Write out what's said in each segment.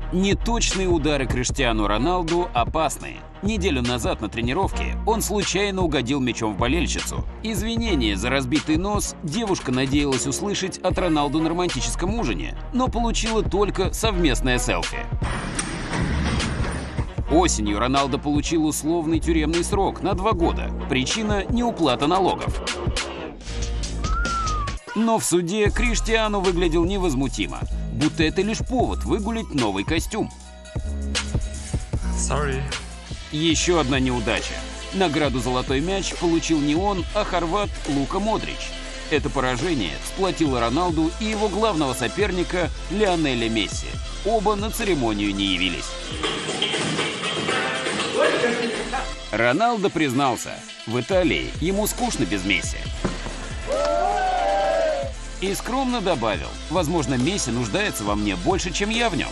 Неточные удары Криштиану Роналду опасны. Неделю назад на тренировке он случайно угодил мячом в болельщицу. Извинения за разбитый нос девушка надеялась услышать от Роналду на романтическом ужине, но получила только совместное селфи. Осенью Роналдо получил условный тюремный срок на 2 года. Причина – неуплата налогов. Но в суде Криштиану выглядел невозмутимо, будто это лишь повод выгулить новый костюм. Sorry. Еще одна неудача. Награду «Золотой мяч» получил не он, а хорват Лука Модрич. Это поражение сплотило Роналду и его главного соперника Лионеля Месси. Оба на церемонию не явились. Роналдо признался, в Италии ему скучно без Месси. И скромно добавил, возможно, Месси нуждается во мне больше, чем я в нем.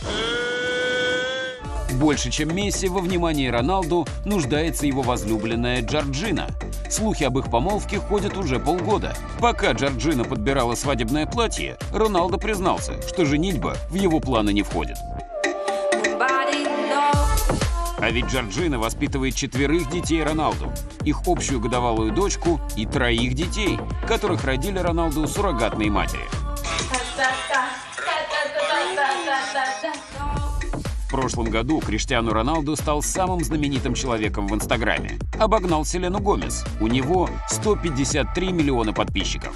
Больше, чем Месси, во внимании Роналду нуждается его возлюбленная Джорджина. Слухи об их помолвке ходят уже полгода. Пока Джорджина подбирала свадебное платье, Роналдо признался, что женитьба в его планы не входит. А ведь Джорджина воспитывает 4 детей Роналду, их общую годовалую дочку и 3 детей, которых родили Роналду суррогатные матери. В прошлом году Криштиану Роналду стал самым знаменитым человеком в Инстаграме. Обогнал Селену Гомес. У него 153 миллиона подписчиков.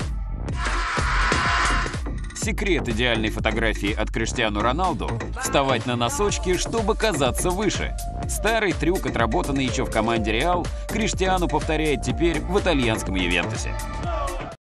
Секрет идеальной фотографии от Криштиану Роналду – вставать на носочки, чтобы казаться выше. Старый трюк, отработанный еще в команде Реал, Криштиану повторяет теперь в итальянском Ювентусе.